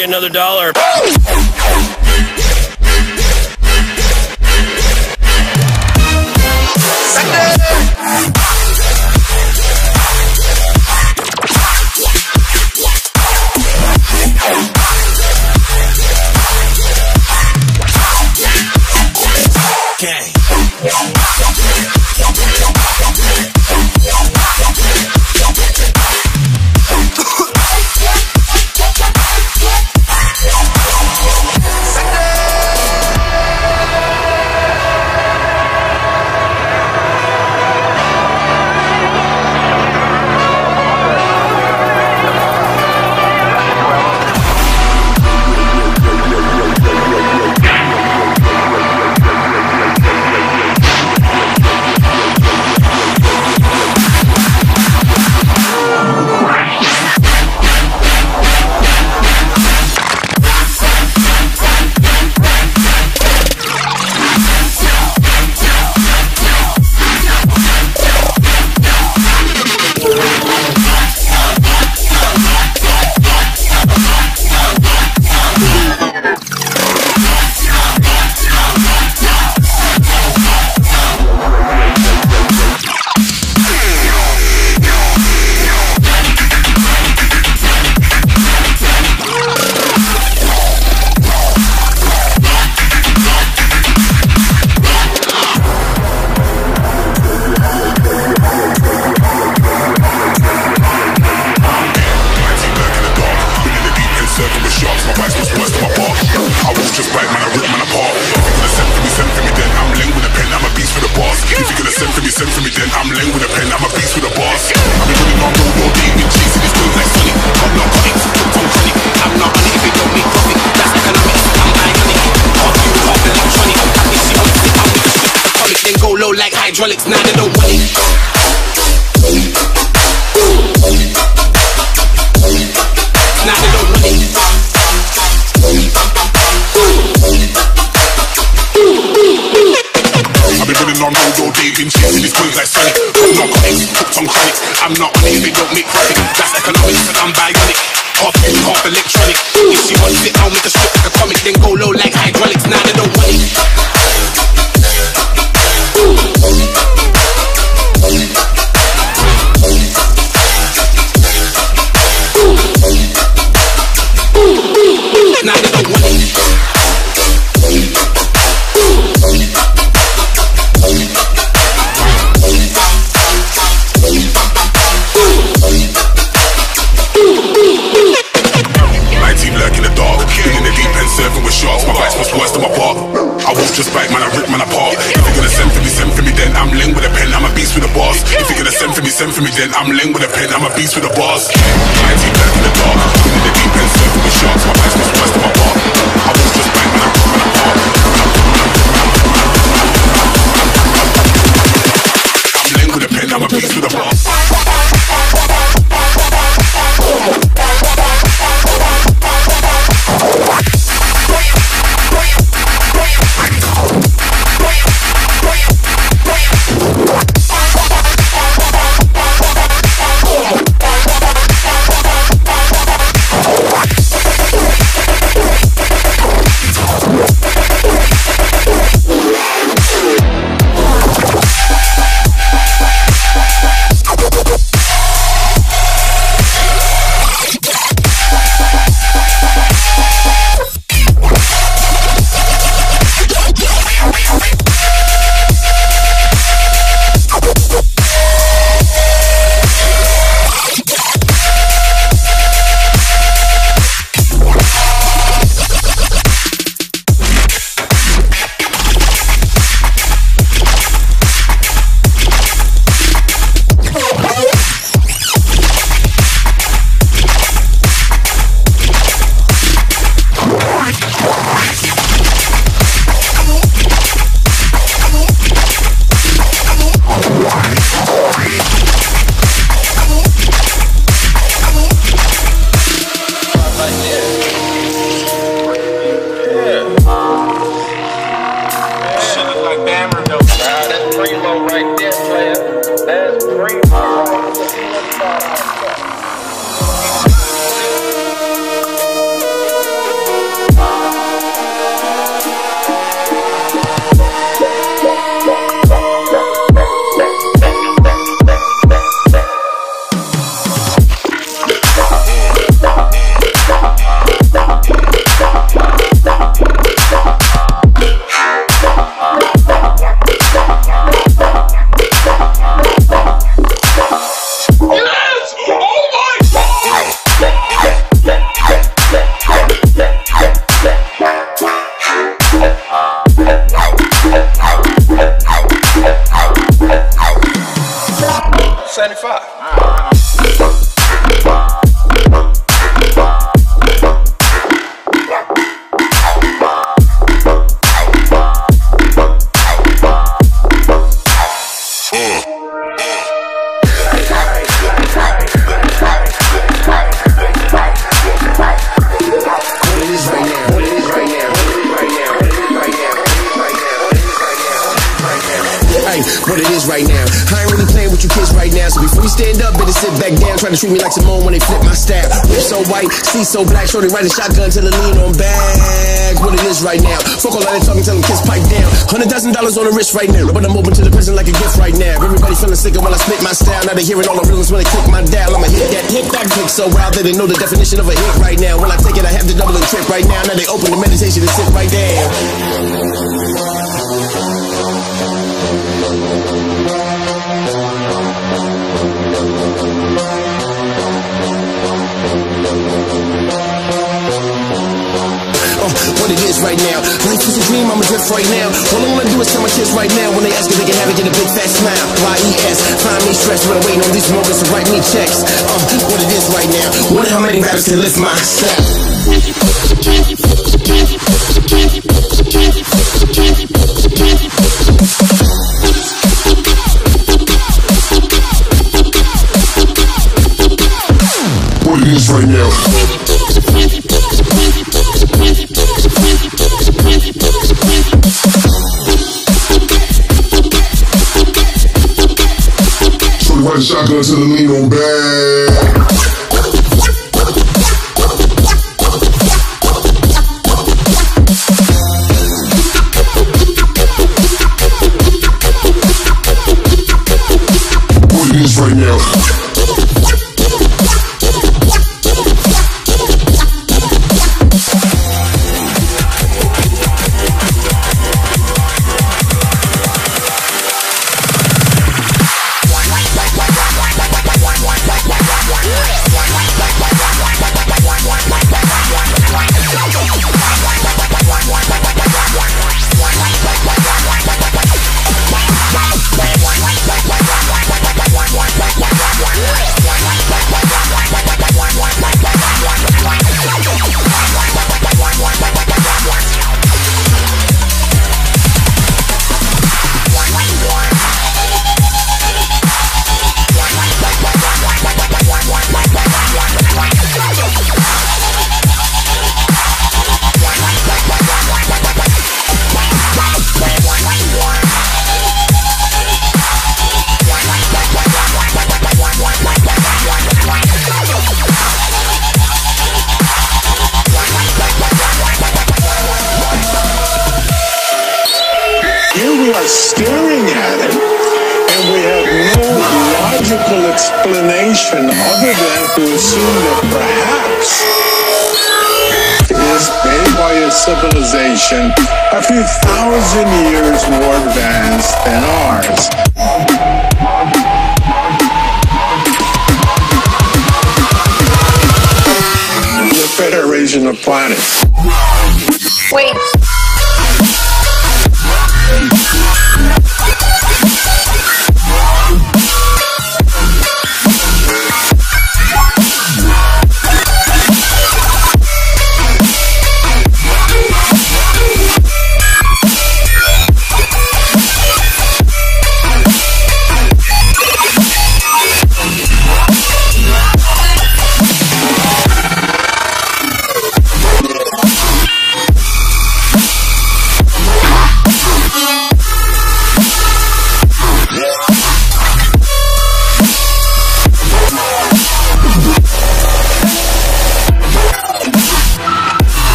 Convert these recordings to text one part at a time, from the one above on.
me another dollar. Like hydraulics, now they don't want it. Now they don't want it. I've been running on road all day, been chasing these coins like Sonic. Narcotics, hooked on chronic. I'm not on it if they don't make profit. That's economics, and I'm bionic. Half you, half electronic. If she wants it, I'll make a strip like a comic. Then go low like hydraulics, now they don't want it. Now they don't want it. My team lurk in the dark, been in the deep end surfing with sharks. My bites was worse than my bark. I walk just back, man, I rip man apart. If you're gonna send for me, then I'm ling with a pen, I'm a beast with a boss. If you're gonna send for me, then I'm ling with a pen, I'm a beast with a boss. My team lurk in the dark, been in the deep end surfing with sharks. My bites was worse than my bark. I walk just back, man, I rip man apart. I'm ling with a pen, I'm a beast with a boss. $175. What it is right now. I ain't really playing with you kids right now. So before you stand up, better sit back down. Trying to treat me like Simone when they flip my style. Whip so white, see so black. Shorty riding shotgun till the lean on bag. What it is right now. Fuck all that talking, tell them kids pipe down. $100,000 on the wrist right now. But I'm open to the present like a gift right now. Everybody feeling sicker when I spit my style. Now they hearing all the realness when they click my dial. I'ma hit that click so wild that they know the definition of a hit right now. When I take it, I have to double and trip right now. Now they open the meditation and sit right down. What it is right now. Life is a dream, I'm a drift right now. All I wanna do is tell my kids right now. When they ask if they can have it, get a big fat smile. Y-E-S, find me stressed when I'm waiting on these moments to write me checks. What it is right now. Wonder how many rappers can lift my step. What it is right now. Ride a shotgun to the lean on bag. What it is right now. Staring at it, and we have no logical explanation other than to assume that perhaps it is made by a civilization a few thousand years more advanced than ours. The Federation of Planets. Wait.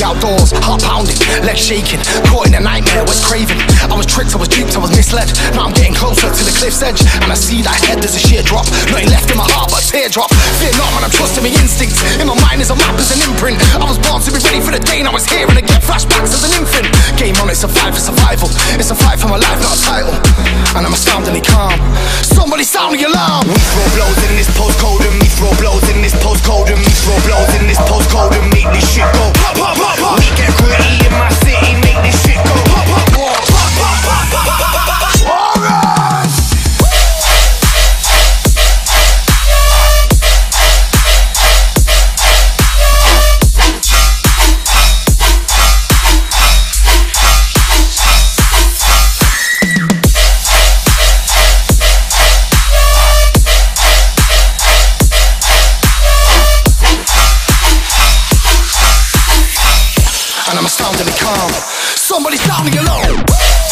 outdoors, heart pounding, legs shaking, caught in a nightmare, was craving. I was tricked, I was duped, I was misled. Now I'm getting closer to the cliff's edge, and I see that head, there's a sheer drop. Nothing left in my heart but a teardrop. Fear not, man, I'm trusting my instincts. In my mind is a map, is an imprint. I was born to be ready for the day, now it's here, and I get flashbacks as an infant. Game on, it's a fight for survival. It's a fight for my life, not a title. And I'm astoundingly calm. Somebody sound the alarm. We throw blows in this postcode, and we throw blows in this postcode, and we throw blows in this postcode, and make this shit go pop, pop, pop, pop. We get gritty in my city, make this shit go pop, pop, pop, pop, pop, pop, pop, pop. Alright. And I'm astoundingly calm. Somebody sound the alarm.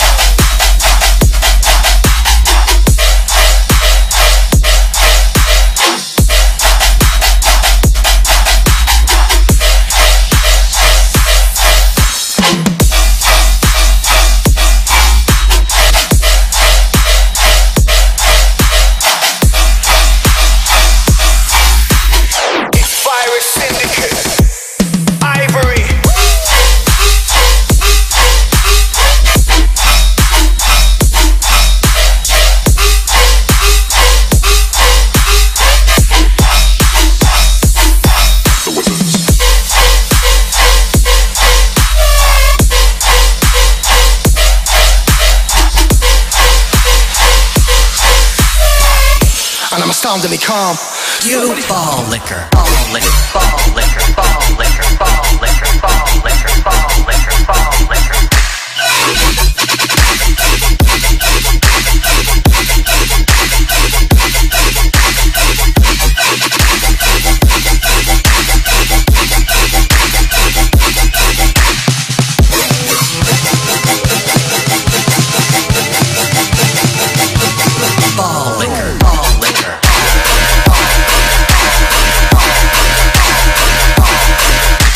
And I'm astoundingly calm. You ball liquor, ball liquor, ball liquor, ball liquor, ball liquor, ball liquor, ball liquor, ball liquor. Ball liquor, ball liquor.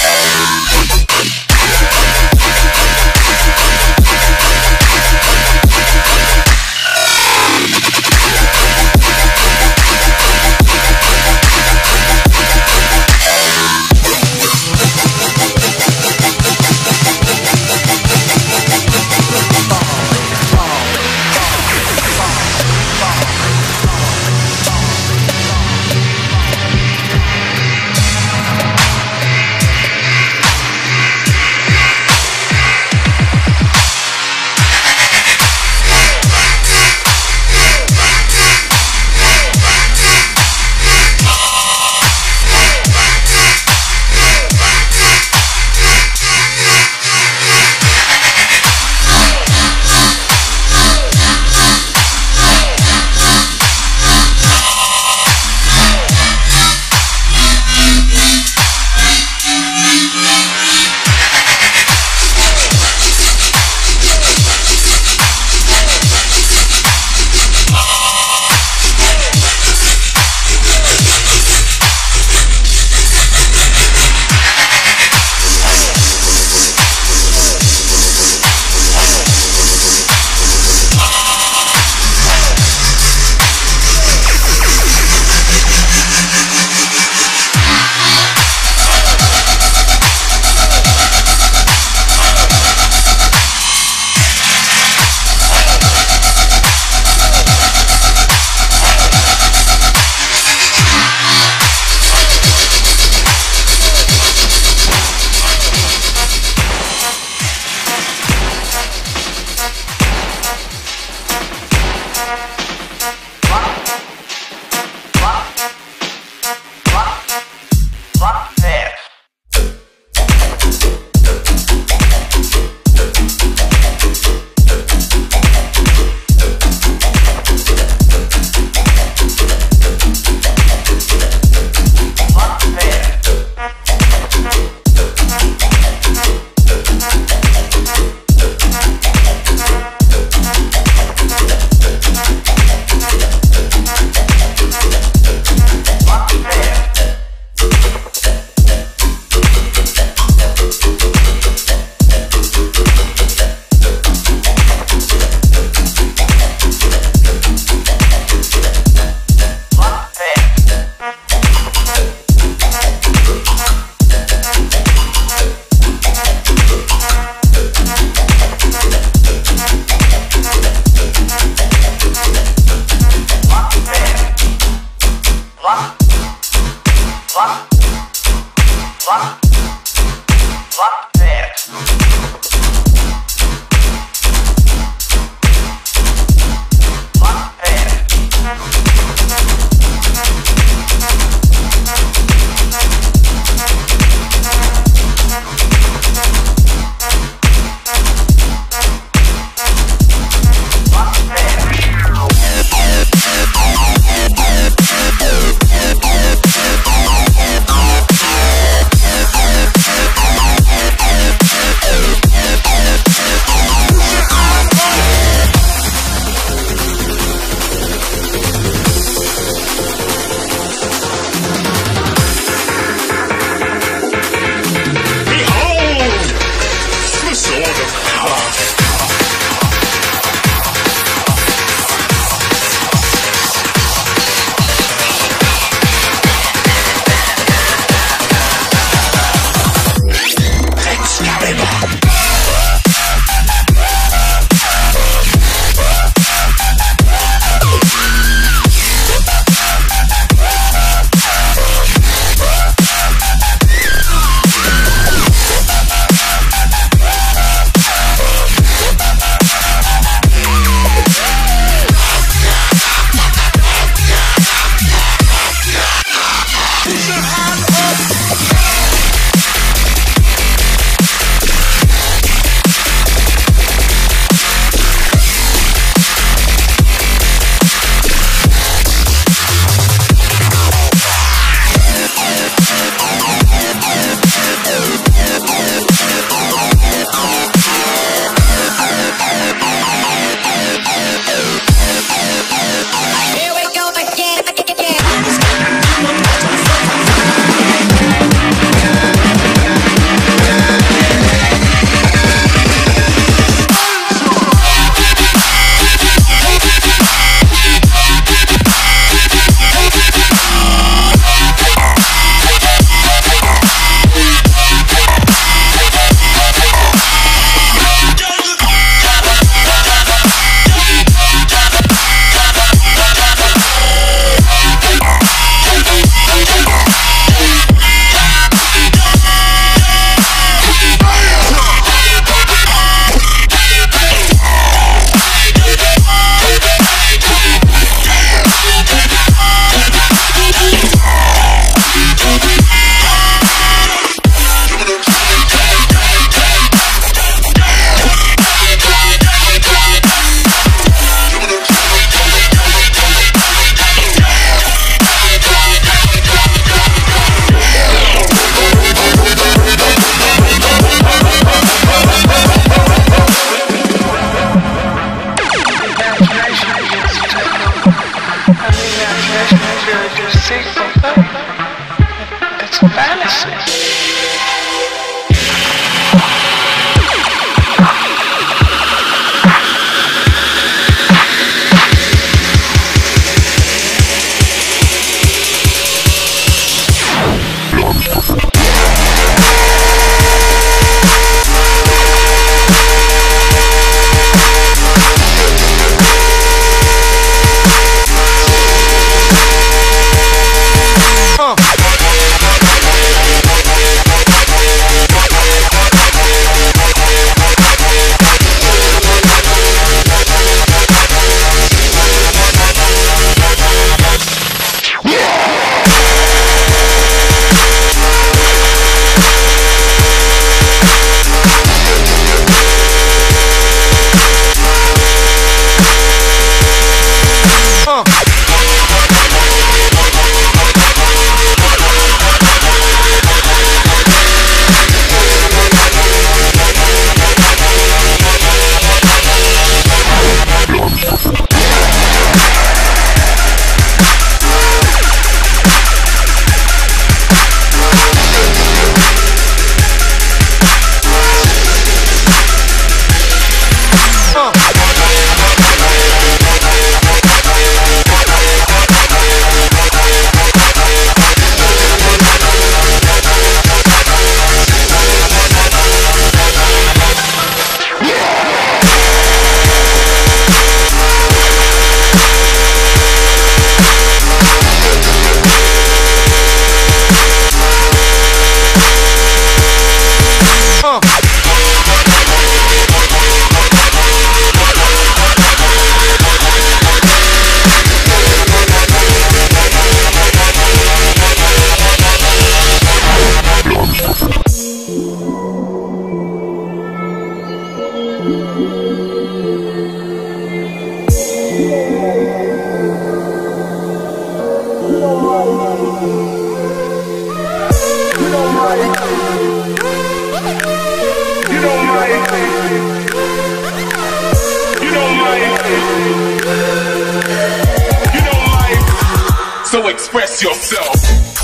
So express yourself.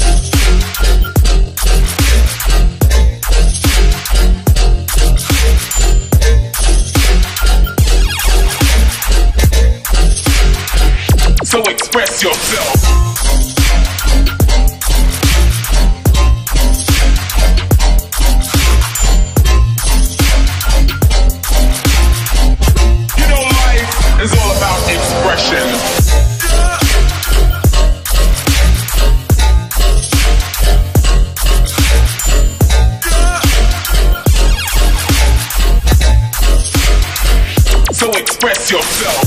So express yourself. You know, life is all about expression. So express yourself.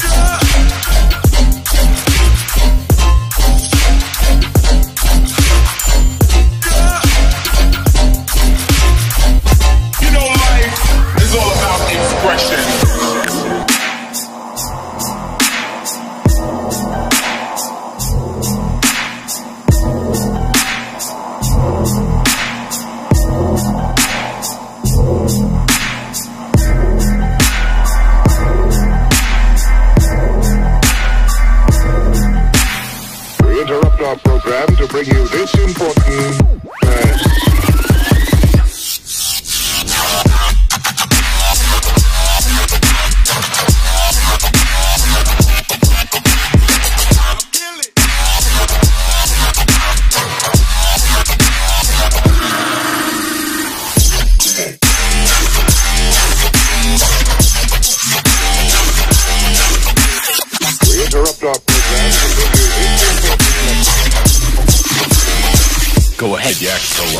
You know, life is all about expression. Interrupt our program to bring you this important message. We interrupt our program to bring you this important message. Go ahead, yak solo.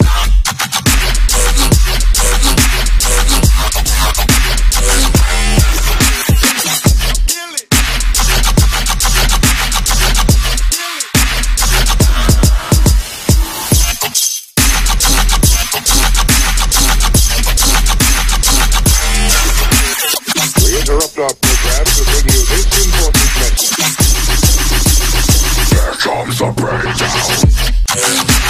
We interrupt our program to bring you this important message. Here comes the breakdown.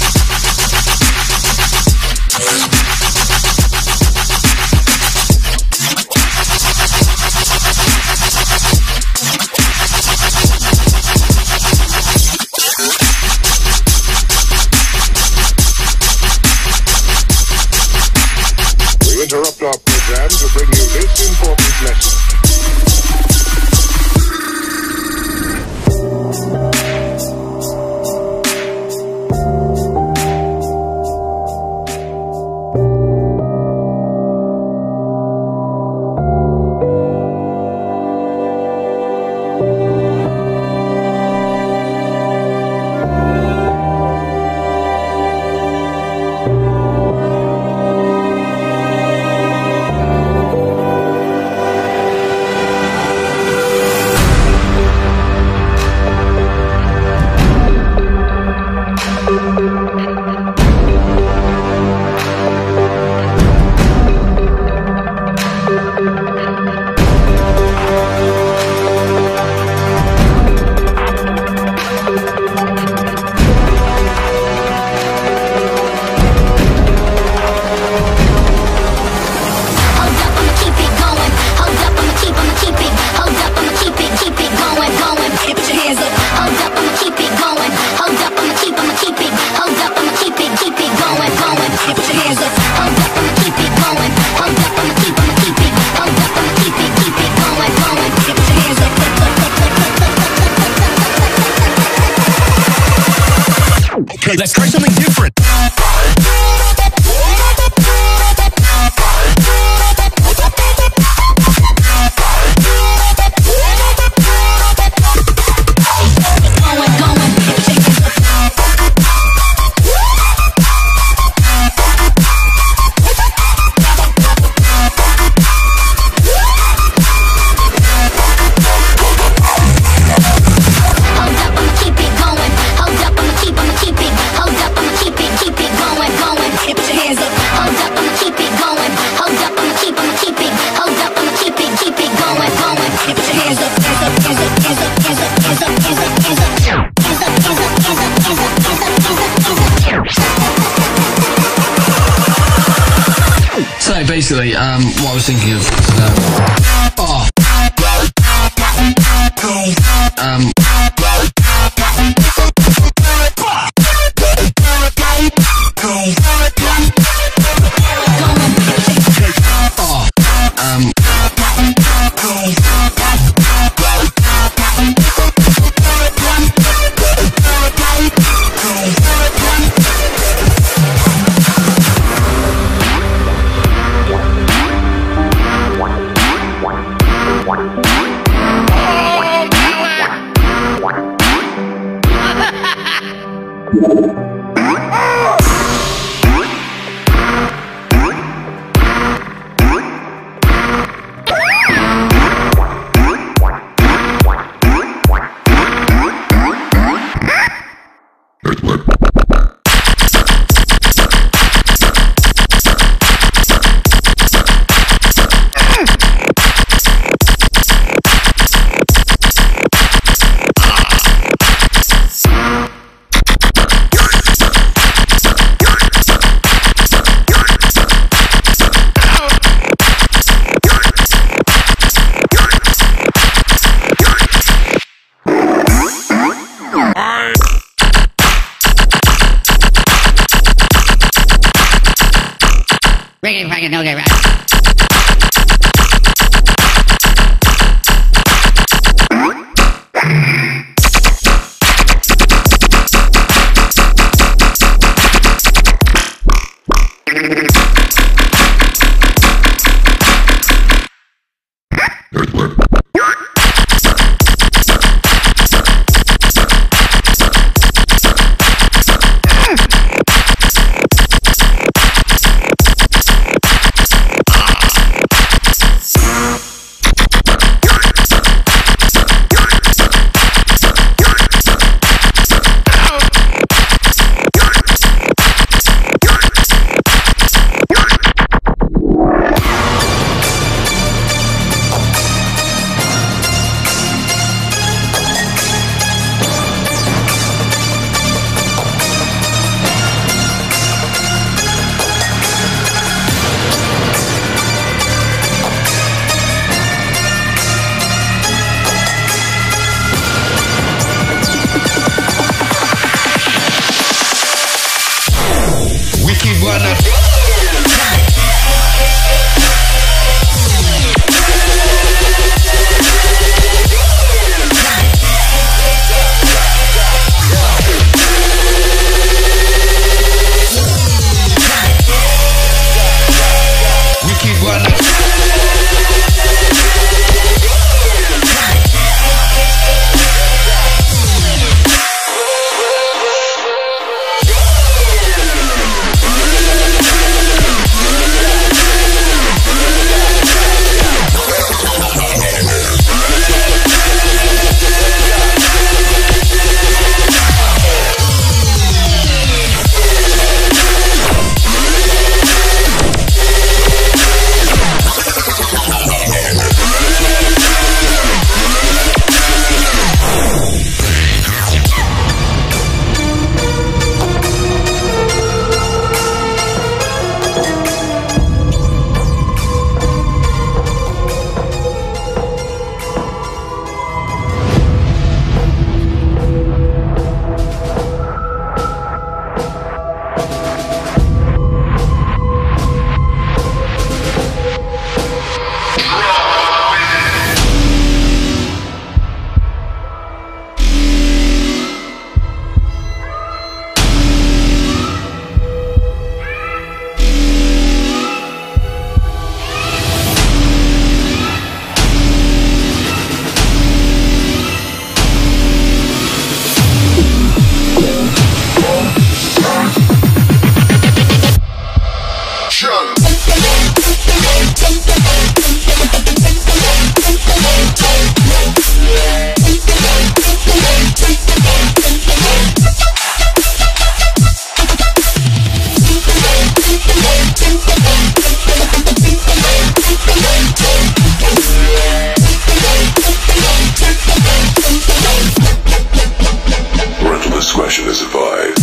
We interrupt our program to bring you this important message. Okay, let's try something different. Hold up, I'ma keep it going. Hold up, I'ma keep it going. Hold up, I'ma keep it going. basically, what I was thinking of Okay, right. Discretion is advised.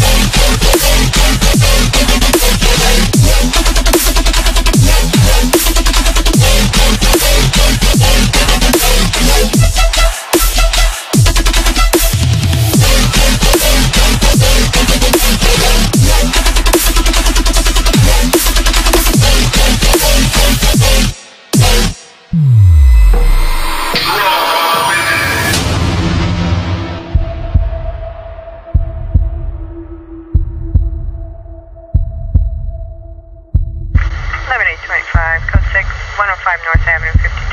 105 North Avenue, 50.